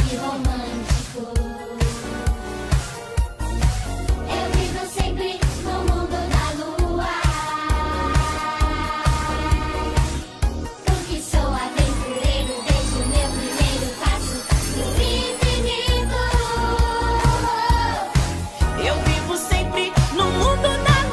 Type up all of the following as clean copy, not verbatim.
que romântico. Eu vivo sempre no mundo da lua, porque sou aventureiro desde o meu primeiro passo no infinito. Eu vivo sempre no mundo da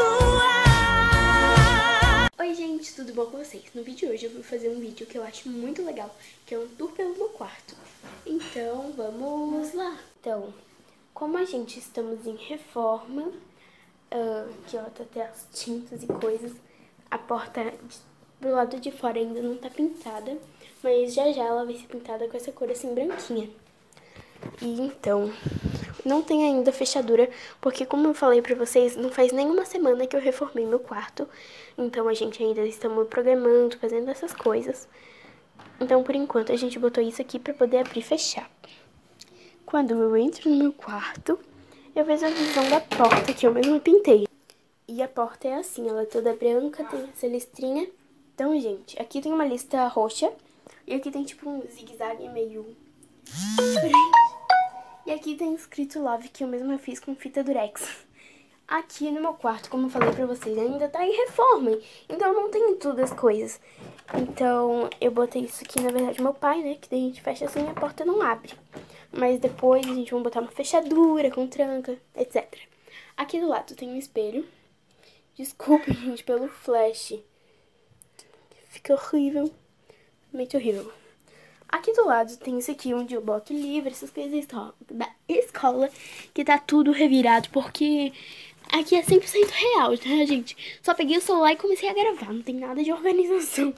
lua. Oi gente, tudo bom com vocês? No vídeo de hoje eu vou fazer um vídeo que eu acho muito legal, que é um tour pelo meu quarto. Então, vamos lá. Então, como a gente estamos em reforma, que ó, tá até as tintas e coisas, a porta do lado de fora ainda não tá pintada, mas já já ela vai ser pintada com essa cor assim branquinha. E então, não tem ainda fechadura, porque como eu falei pra vocês, não faz nenhuma semana que eu reformei meu quarto. Então a gente ainda estamos programando, fazendo essas coisas. Então por enquanto a gente botou isso aqui pra poder abrir e fechar. Quando eu entro no meu quarto, eu vejo a visão da porta que eu mesma pintei. E a porta é assim, ela é toda branca, tem essa listrinha. Então, gente, aqui tem uma lista roxa. E aqui tem tipo um zigue-zague meio diferente. E aqui tem escrito Love, que eu mesma fiz com fita durex. Aqui no meu quarto, como eu falei pra vocês, ainda tá em reforma. Então não tem todas as coisas. Então eu botei isso aqui, na verdade, meu pai, né? Que daí a gente fecha assim e a porta não abre. Mas depois a gente vai botar uma fechadura com tranca, etc. Aqui do lado tem um espelho. Desculpa, gente, pelo flash. Fica horrível. Realmente horrível. Aqui do lado tem isso aqui, onde eu boto livro, essas coisas da escola, que tá tudo revirado, porque aqui é 100% real, tá, gente? Só peguei o celular e comecei a gravar, não tem nada de organização.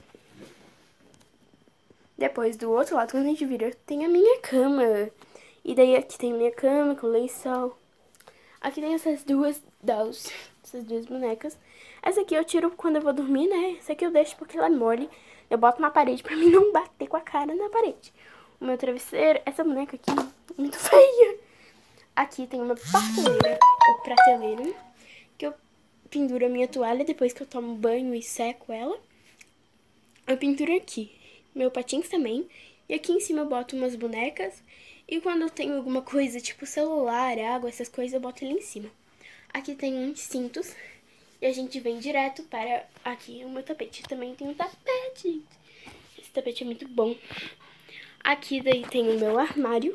Depois, do outro lado, quando a gente vira, tem a minha cama. E daí aqui tem a minha cama com lençol. Aqui tem essas duas dolls, essas duas bonecas. Essa aqui eu tiro quando eu vou dormir, né? Essa aqui eu deixo porque ela é mole. Eu boto na parede pra mim não bater com a cara na parede. O meu travesseiro, essa boneca aqui, muito feia. Aqui tem uma prateleira, ou prateleira, que eu penduro a minha toalha depois que eu tomo banho e seco ela. Eu penduro aqui, meu patins também. E aqui em cima eu boto umas bonecas. E quando eu tenho alguma coisa, tipo celular, água, essas coisas, eu boto ali em cima. Aqui tem uns cintos. E a gente vem direto para aqui o meu tapete. Também tem um tapete. Esse tapete é muito bom. Aqui daí tem o meu armário.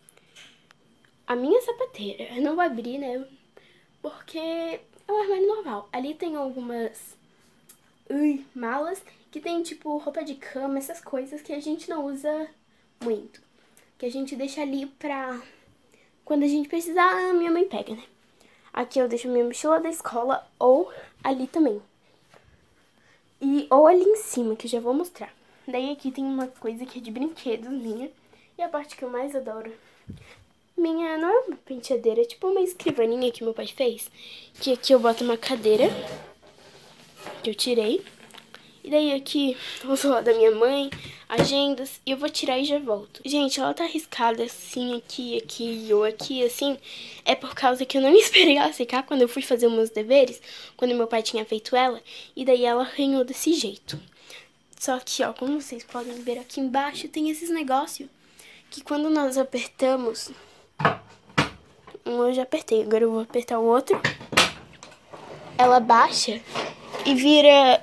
A minha sapateira. Eu não vou abrir, né? Porque é um armário normal. Ali tem algumas malas que tem tipo roupa de cama, essas coisas que a gente não usa muito. Que a gente deixa ali pra quando a gente precisar, a minha mãe pega, né? Aqui eu deixo minha mochila da escola ou ali também. Ou ali em cima, que eu já vou mostrar. Daí aqui tem uma coisa que é de brinquedos minha. E a parte que eu mais adoro. Minha, não é uma penteadeira, é tipo uma escrivaninha que meu pai fez. Que aqui eu boto uma cadeira, que eu tirei. E daí aqui, o celular da minha mãe, agendas, e eu vou tirar e já volto. Gente, ela tá arriscada assim, aqui, ou aqui, assim, é por causa que eu não esperei ela secar quando eu fui fazer os meus deveres, quando meu pai tinha feito ela, e daí ela arranhou desse jeito. Só que, ó, como vocês podem ver aqui embaixo, tem esses negócios que quando nós apertamos, eu já apertei, agora eu vou apertar o outro, ela baixa e vira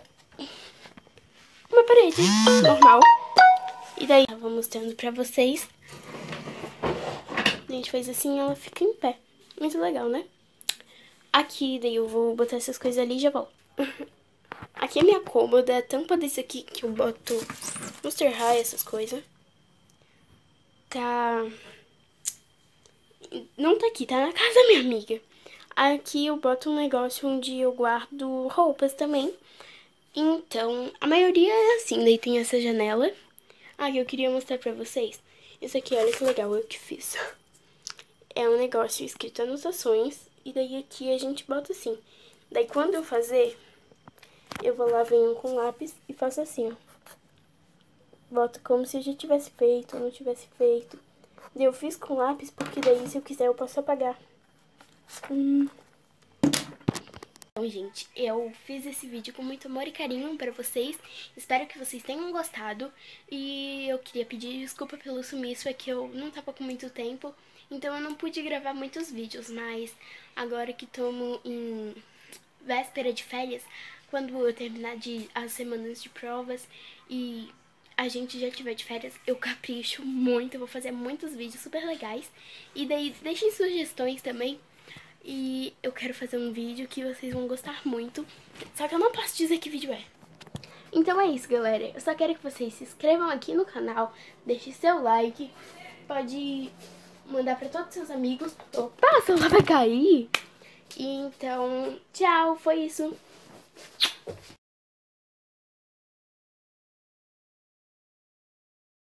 uma parede normal. E daí eu vou mostrando pra vocês. A gente faz assim e ela fica em pé. Muito legal, né? Aqui, daí eu vou botar essas coisas ali e já volto. Aqui é minha cômoda, a tampa desse aqui que eu boto Monster High, essas coisas. Tá... Não tá aqui, tá na casa da minha amiga. Aqui eu boto um negócio onde eu guardo roupas também. Então, a maioria é assim, daí tem essa janela. Ah, que eu queria mostrar pra vocês. Isso aqui, olha que legal, eu que fiz. É um negócio escrito anotações. E daí aqui a gente bota assim. Daí quando eu fazer, eu vou lá, venho com lápis e faço assim, ó. Boto como se eu já tivesse feito ou não tivesse feito. Daí eu fiz com lápis porque daí se eu quiser eu posso apagar. Bom, gente, eu fiz esse vídeo com muito amor e carinho pra vocês. Espero que vocês tenham gostado. E eu queria pedir desculpa pelo sumiço, é que eu não tava com muito tempo, então eu não pude gravar muitos vídeos. Mas agora que estamos em véspera de férias, quando eu terminar as semanas de provas e a gente já tiver de férias, eu capricho muito, eu vou fazer muitos vídeos super legais. E daí deixem sugestões também. E eu quero fazer um vídeo que vocês vão gostar muito, só que eu não posso dizer que vídeo é. Então é isso, galera. Eu só quero que vocês se inscrevam aqui no canal, deixem seu like, pode mandar pra todos os seus amigos. Opa, o celular vai cair! E então, tchau, foi isso.